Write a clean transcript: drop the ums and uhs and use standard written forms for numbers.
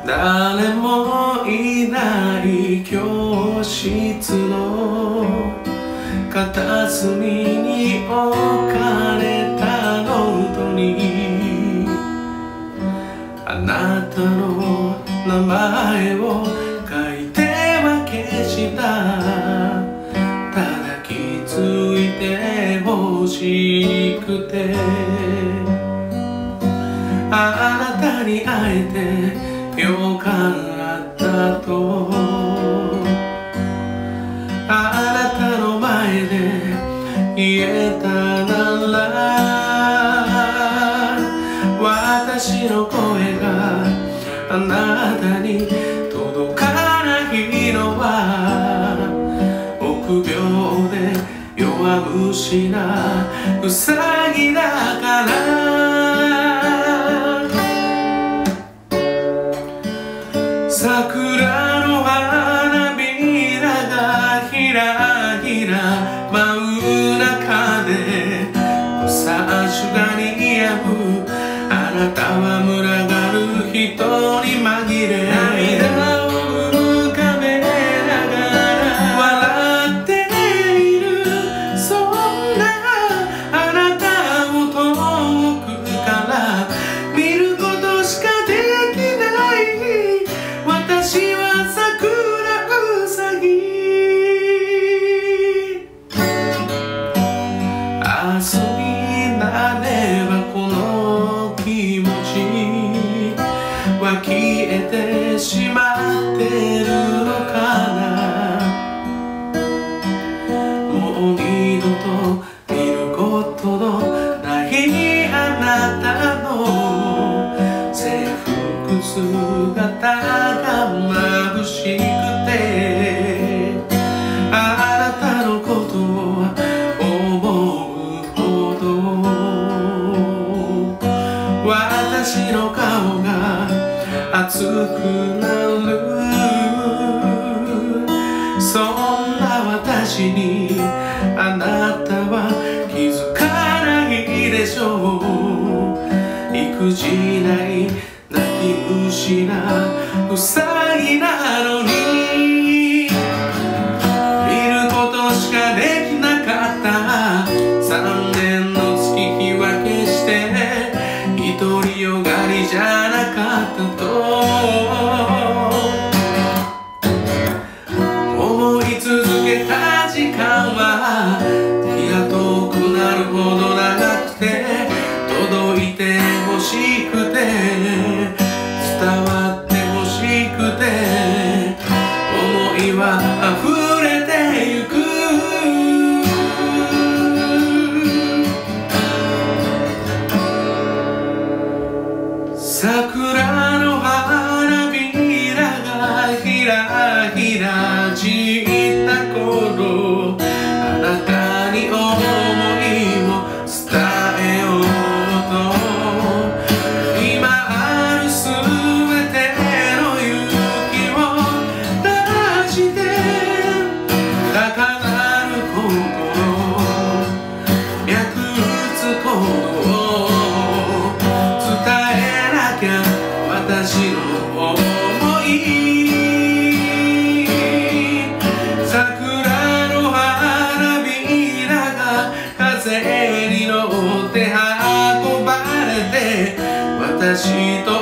誰もいない教室の片隅に置かれたノートにあなたの名前を書いては消した。ただ気づいてほしくてあなたに会えてよかったとあなたの前で言えたなら私の声があなたに届かないのは臆病で弱虫なウサギだから桜の花びらがひらひら舞う中でさすがにやむあなたは群がる人に紛れ涙を浮かべながら笑っているそんなあなたを遠くから見ることしかできない私は桜うさぎ明日になればこの気持ちは消えてしまってるのかな。もう二度と見ることのないあなたの制服姿が眩しくてあなたのことを思うほど私の顔が熱くなる。そんな私にあなたは気づかないでしょう。育児ない泣き虫なウサギなのに見ることしかできなかった3年の月日は決して独りよがりじゃなかったと思い続けた時間は気が遠くなるほど長くて届いてほしくて伝わってほしくて思いは溢れてゆく。桜の花びらがひらひら散った頃あなたに思いを伝えようと今あるすべての勇気を出して高鳴ること脈打つこと私の想い桜の花びらが風に乗って運ばれて私と